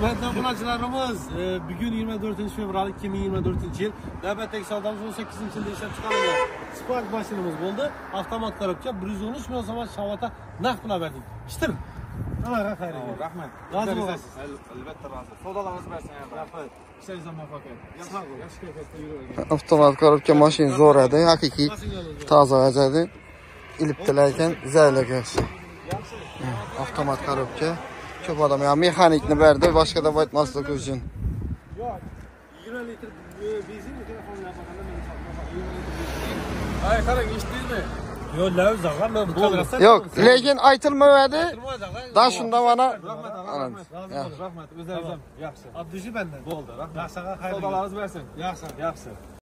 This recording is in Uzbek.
Hürmetli obunachilarimiz, bugün 24 fevral 2024 yil. Navbatdagi savdomiz 18 yilda ishlab chiqarilgan Spark mashinamiz bo'ldi. Avtomat korobka 113 million so'm shavata naqd pul berdik. Ishtir. Alloh xayr qilsin. Rahmat. Rozi bo'lasiz. Albatta rozi. Savdolarimiz bersin. Rahmat. Ishlaringizga muvaffaqiyat. Yaxshi kayfiyatda yuravergan. Avtomat korobka mashina zo'r edi, haqiqiy toza ajadi. Ilibdilar ekan, zaylaga. Avtomat korobka. Ko'p odam ham mexanikni berdi, boshqa deb aytmaslik uchun. Yo'q. 20 litr benzin telefon yapaganda men hisoblasam. Ay, qarang, eshitdingmi? Yo'q, lavz ag'a, men bu kamerasidan. Yo'q, lekin aytilmaydi. Da shunda mana. Rahmat, o'zingizam yaxshi. Abdushi banda. Bo'ldi, rahmat. Yaxshi, xayr. Savdolarimiz bersin. Yaxshi.